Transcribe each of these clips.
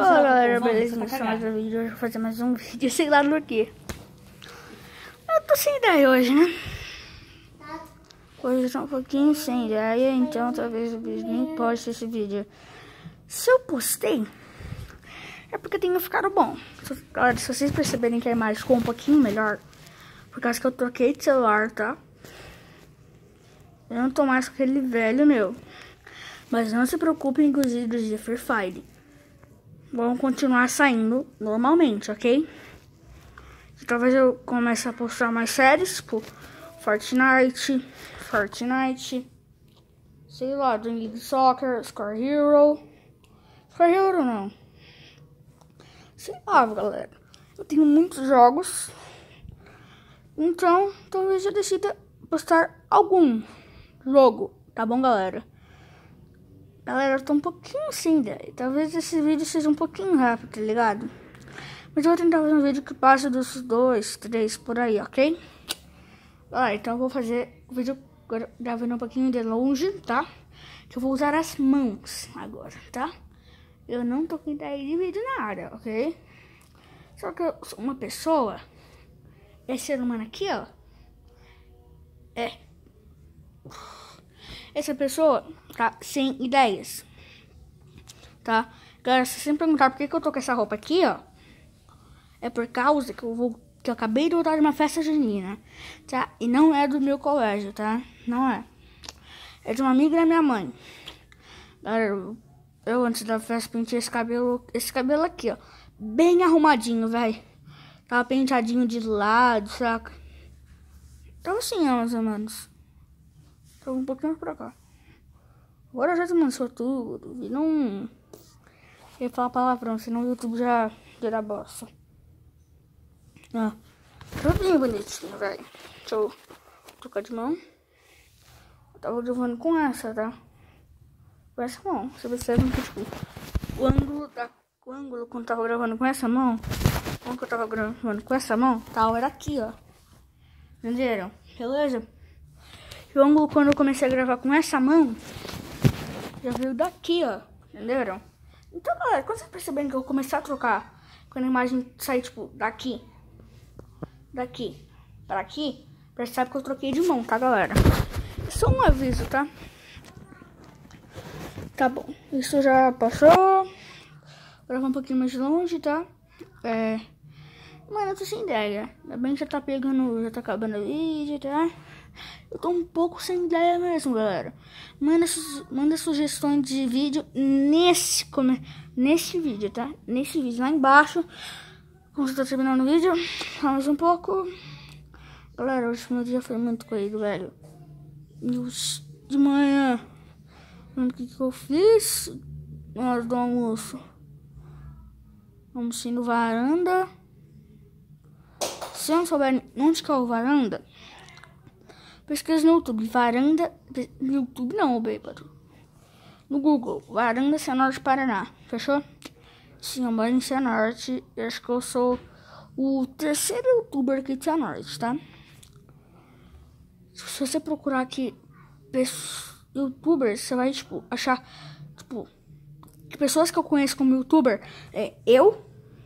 Fala galera, beleza? Vamos mais um vídeo. Hoje eu vou fazer mais um vídeo, sei lá do que. Eu tô sem ideia hoje, né? Hoje eu tô um pouquinho sem ideia, então talvez o vídeo nem poste esse vídeo. Se eu postei, é porque tenha ficado bom. Galera, se vocês perceberem que a imagem ficou um pouquinho melhor, por causa que eu troquei de celular, tá? Eu não tô mais com aquele velho meu. Mas não se preocupem com os vídeos de Free Fire. Vão continuar saindo normalmente, ok? E talvez eu comece a postar mais séries, tipo Fortnite, sei lá, Dream League Soccer, Score Hero não. Sei lá, galera. Eu tenho muitos jogos, então talvez eu decida postar algum jogo, tá bom, galera? Galera, eu tô um pouquinho sem ideia. Talvez esse vídeo seja um pouquinho rápido, tá ligado? Mas eu vou tentar fazer um vídeo que passe dos 2, 3 por aí, ok? Então eu vou fazer o vídeo gravando um pouquinho de longe, tá? Que eu vou usar as mãos agora, tá? Eu não tô com ideia de vídeo nada, ok? Só que eu sou uma pessoa. Esse ser humano aqui, ó. Essa pessoa tá sem ideias, tá? Galera, se você me perguntar por que eu tô com essa roupa aqui, ó, é por causa que eu acabei de voltar de uma festa junina, tá? E não é do meu colégio, tá? Não é. É de uma amiga da minha mãe. Galera, eu antes da festa pintei esse cabelo aqui, ó, bem arrumadinho, velho. Tava penteadinho de lado, saca? Então assim, mais ou menos. Tô um pouquinho pra cá. Agora já desmanchou tudo. E não ia falar palavrão, senão o YouTube já dá bosta. Tô bem bonitinho, velho. Deixa eu trocar de mão. Eu tava gravando com essa, tá? Com essa mão. Você percebe que, tipo, o ângulo quando eu tava gravando com essa mão, quando eu tava gravando com essa mão, tal, era aqui, ó. Entenderam? Beleza? E o ângulo quando eu comecei a gravar com essa mão já veio daqui, ó. Entenderam? Então, galera, quando vocês perceberem que eu comecei a trocar, quando a imagem sair, tipo, daqui para aqui, percebe que eu troquei de mão, tá, galera? É só um aviso, tá? Tá bom. Isso já passou. Agora vou um pouquinho mais longe, tá? Mano, eu tô sem ideia. Ainda bem que já tá acabando o vídeo, tá? Eu tô um pouco sem ideia mesmo, galera. Manda sugestões de vídeo nesse vídeo, tá? Nesse vídeo lá embaixo. Como você tá terminando o vídeo, fala mais um pouco. Galera, hoje meu dia foi muito corrido, velho. De manhã, o que eu fiz na hora do almoço? Almocei no varanda. Se eu não souber onde que é o varanda, pesquisa no YouTube, varanda, no YouTube não, bêbado. No Google, varanda Cianorte, Paraná, fechou? Sim, eu moro em Cianorte, eu acho que eu sou o terceiro youtuber aqui de Cianorte, tá? Se você procurar aqui, youtubers, você vai, tipo, achar, tipo, que pessoas que eu conheço como youtuber, eu,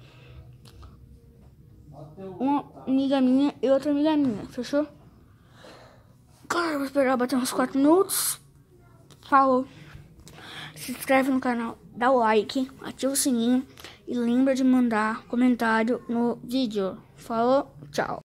uma amiga minha e outra amiga minha, fechou? Claro, eu vou esperar bater uns 4 minutos. Falou. Se inscreve no canal, dá o like, ativa o sininho e lembra de mandar comentário no vídeo. Falou, tchau.